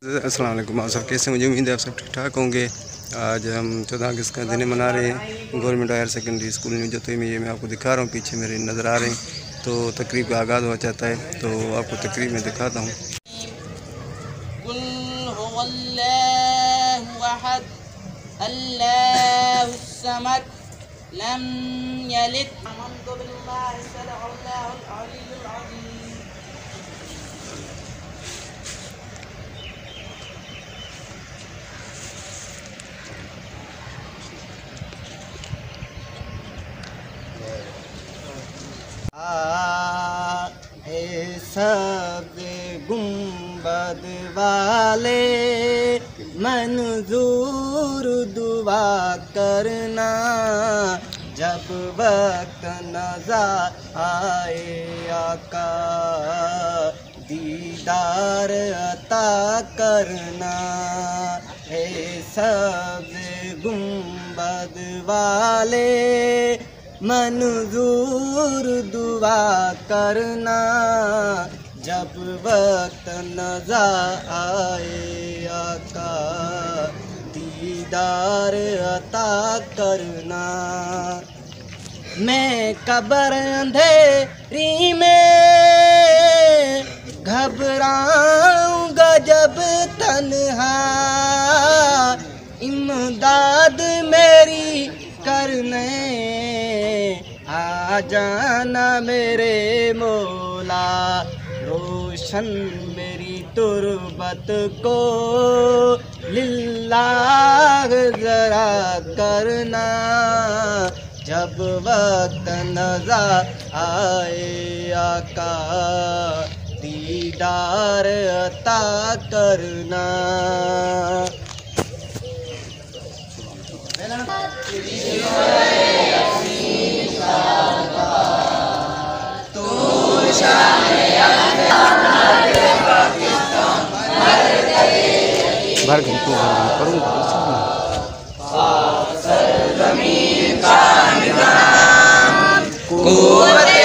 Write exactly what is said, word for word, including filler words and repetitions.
अस्सलाम वालेकुम। आप सब कैसे? मुझे उम्मीद है आप सब ठीक ठाक होंगे। आज हम चौदह अगस्त का दिन मना रहे हैं government higher secondary school new Jatoi में। ये मैं आपको दिखा रहा हूँ, पीछे मेरे नज़र आ रहे हैं। तो तकरीब का आगाज़ हो जाता है, तो आपको तकरीब में दिखाता हूँ। ए सब गुंबद वाले मंजूर दुआ करना, जब वक्त नज़र आए आका दीदार अता करना। ए सब गुंबद वाले मंजूर दुआ करना, जब वक्त नज़र आए आका दीदार अता करना। मैं कब्र अंधेरी में घबराऊंगा जब तन्हा, इमदाद मेरी करने आ जाना मेरे मौला। रोशन मेरी तुरबत को लिल्लाह जरा करना, जब वक्त नज़र आए आका दीदार अता करना। भर घंटों करूँगा ज़मीन का निज़ाम